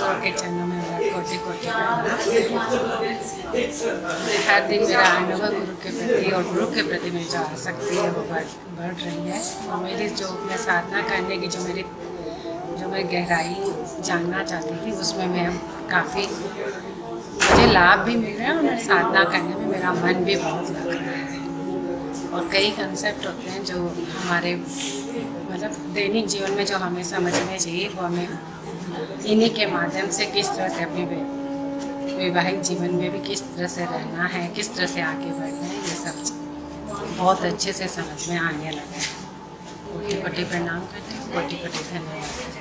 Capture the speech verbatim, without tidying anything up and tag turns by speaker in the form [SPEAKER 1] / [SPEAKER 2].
[SPEAKER 1] महाप्रभु के चरणों में मेरा कोटि कोटि प्रणाम। हर दिन मेरा अनुभव गुरु के प्रति और गुरु के प्रति मेरी जो आसक्ति है वो बढ़ बढ़ रही है। और मेरी जो मैं साधना करने की जो मेरी जो मैं गहराई जानना चाहती थी उसमें मैं काफ़ी मुझे लाभ भी मिल रहा है और साधना करने में मेरा मन भी बहुत लग रहा है। और कई कंसेप्ट होते हैं जो हमारे मतलब दैनिक जीवन में जो हमें समझने चाहिए वो हमें इन्हीं के माध्यम से किस तरह से अपने वैवाहिक जीवन में भी किस तरह से रहना है, किस तरह से आगे बढ़ना है, ये सब बहुत अच्छे से समझ में आने लगा है। कोटि कोटि प्रणाम करते हैं, कोटि कोटि धन्यवाद।